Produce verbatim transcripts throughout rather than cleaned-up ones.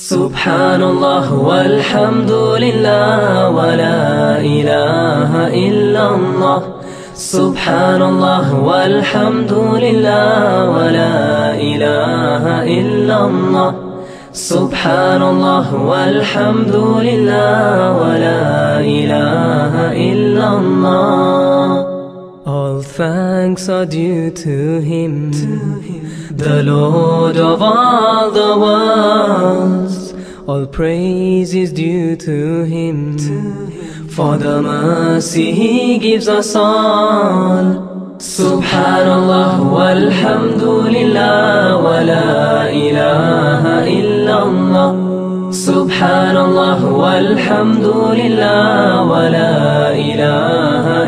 Subhanallah walhamdulillah wa la ilaha illallah. Subhanallah walhamdulillah wa la ilaha illallah. Subhanallah walhamdulillah wa la ilaha illallah. All thanks are due to Him, the Lord of all the worlds. All praise is due to Him, for the mercy He gives us all. Subhanallah walhamdulillah wa la ilaha illallah. Subhanallah walhamdulillah wa la ilaha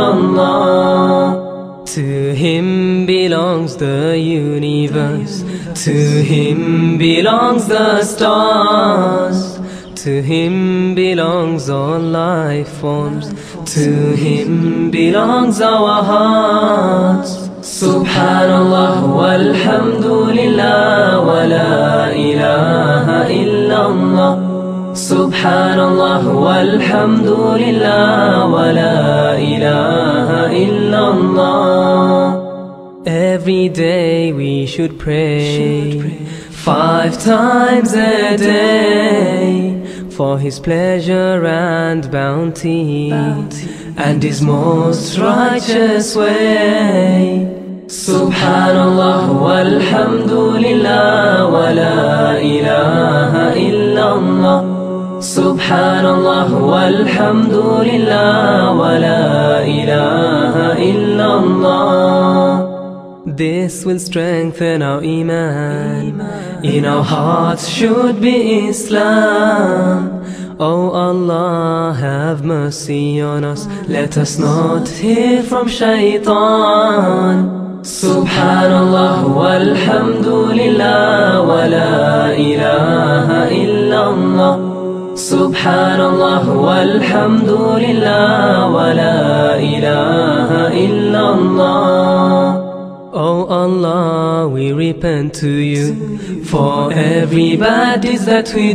illallah. To Him belongs the universe, to Him belongs the stars, to Him belongs all life forms, to Him belongs our hearts. Subhanallah walhamdulillah wa la ilaha illallah. Subhanallah walhamdulillah wa la ilaha illallah. Every day we should pray, five times a day, for His pleasure and bounty, and His most righteous way. Subhanallah walhamdulillah wa la ilaha illallah. Subhanallah walhamdulillah wa la ilaha illallah. This will strengthen our iman, in our hearts should be Islam. Oh Allah, have mercy on us, let us not hear from shaitan. Subhanallah walhamdulillah wa la ilaha illallah. Subhanallah walhamdulillah wa la ilaha illallah. Oh Allah, we repent to You for every bad deed that we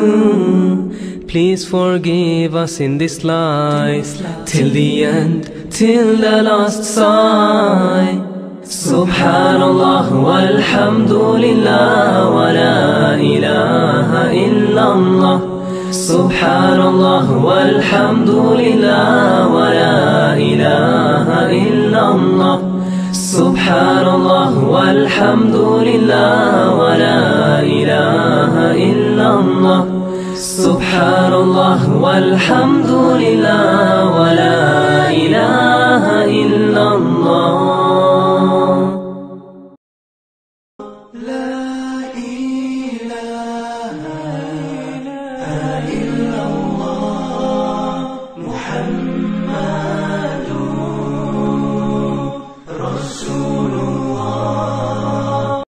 do. Please forgive us in this life, till the end, till the last sigh. Subhanallah walhamdulillah wa la ilaha illallah. Subhanallah walhamdulillah wa la ilaha illallah. Subhanallah walhamdulillah wa la ilaha illallah. Subhanallah walhamdulillah wa la ilaha illallah.